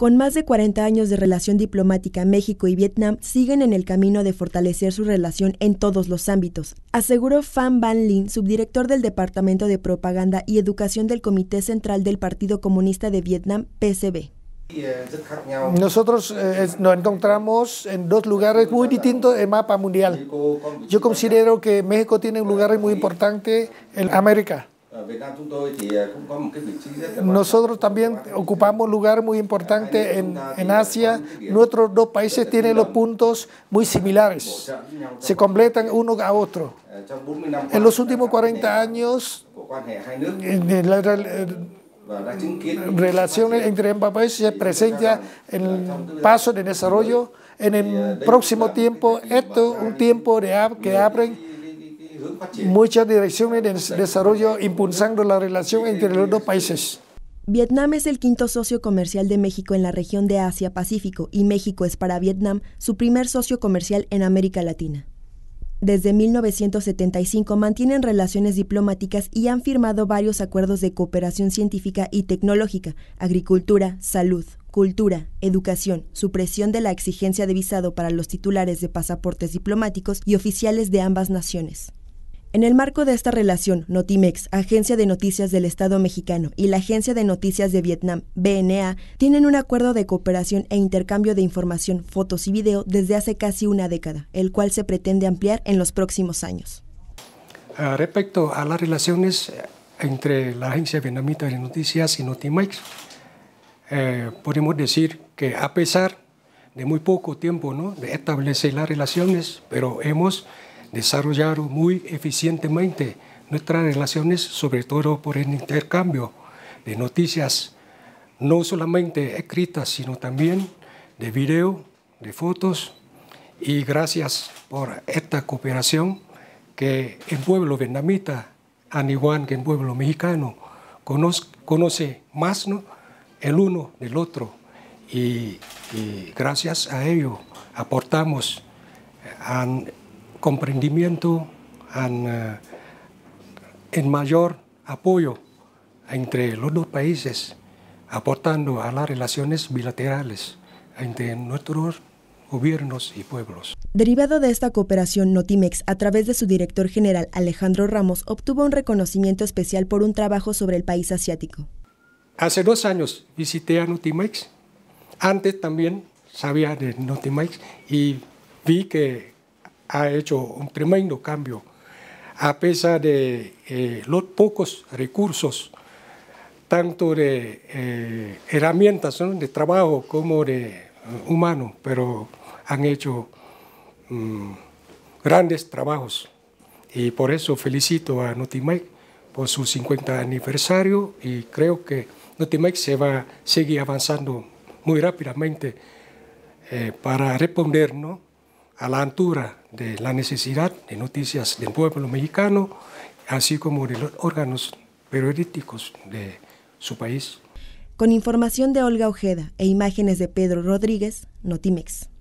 Con más de 40 años de relación diplomática, México y Vietnam siguen en el camino de fortalecer su relación en todos los ámbitos, aseguró Pham Van Linh, subdirector del Departamento de Propaganda y Educación del Comité Central del Partido Comunista de Vietnam, PCB. Nosotros nos encontramos en dos lugares muy distintos en el mapa mundial. Yo considero que México tiene un lugar muy importante en América. Nosotros también ocupamos un lugar muy importante en Asia. Nuestros dos países tienen los puntos muy similares, se completan uno a otro. En los últimos 40 años, las relaciones entre ambos países se presentan en paso de desarrollo. En el próximo tiempo, esto es un tiempo que abren muchas direcciones de desarrollo impulsando la relación entre los dos países. Vietnam es el quinto socio comercial de México en la región de Asia-Pacífico y México es para Vietnam su primer socio comercial en América Latina. Desde 1975 mantienen relaciones diplomáticas y han firmado varios acuerdos de cooperación científica y tecnológica, agricultura, salud, cultura, educación, supresión de la exigencia de visado para los titulares de pasaportes diplomáticos y oficiales de ambas naciones. En el marco de esta relación, Notimex, Agencia de Noticias del Estado Mexicano, y la Agencia de Noticias de Vietnam, BNA, tienen un acuerdo de cooperación e intercambio de información, fotos y video desde hace casi una década, el cual se pretende ampliar en los próximos años. Respecto a las relaciones entre la Agencia Vietnamita de Noticias y Notimex, podemos decir que a pesar de muy poco tiempo, ¿no?, de establecer las relaciones, pero hemos desarrollado muy eficientemente nuestras relaciones, sobre todo por el intercambio de noticias, no solamente escritas, sino también de video, de fotos, y gracias por esta cooperación que el pueblo vietnamita, al igual que el pueblo mexicano, conoce más, ¿no?, el uno del otro, y gracias a ello aportamos comprendimiento, en mayor apoyo entre los dos países, aportando a las relaciones bilaterales entre nuestros gobiernos y pueblos. Derivado de esta cooperación, Notimex, a través de su director general Alejandro Ramos, obtuvo un reconocimiento especial por un trabajo sobre el país asiático. Hace 2 años visité a Notimex. Antes también sabía de Notimex y vi que ha hecho un tremendo cambio, a pesar de los pocos recursos, tanto de herramientas, ¿no?, de trabajo como de humano, pero han hecho grandes trabajos. Y por eso felicito a Notimex por su 50 aniversario y creo que Notimex se va a seguir avanzando muy rápidamente para responder, ¿no?, a la altura de la necesidad de noticias del pueblo mexicano, así como de los órganos periodísticos de su país. Con información de Olga Ojeda e imágenes de Pedro Rodríguez, Notimex.